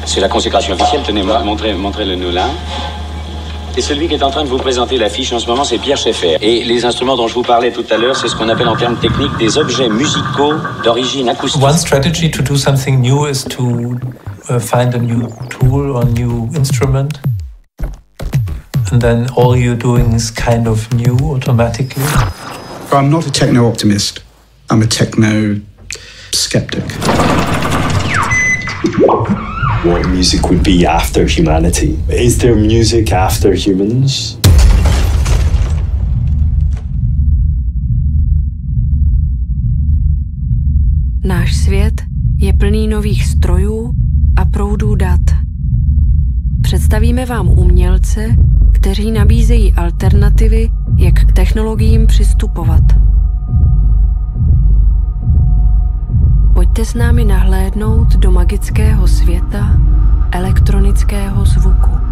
C'est la consécration officielle, tenez, montrez-le nous là. Et celui qui est en train de vous présenter l'affiche en ce moment, c'est Pierre Schaeffer. Et les instruments dont je vous parlais tout à l'heure, c'est ce qu'on appelle en termes techniques des objets musicaux d'origine acoustique. One strategy to do something new is to find a new tool or new instrument. And then all you're doing is kind of new automatically. I'm not a techno-optimist. I'm a techno-skeptic. What music would be after humanity? Is there music after humans? Náš svět je plný nových strojů a proudů dat. Představíme vám umělce, kteří nabízejí alternativy, jak k technologiím přistupovat. Pojďte s námi nahlédnout do magického světa elektronického zvuku.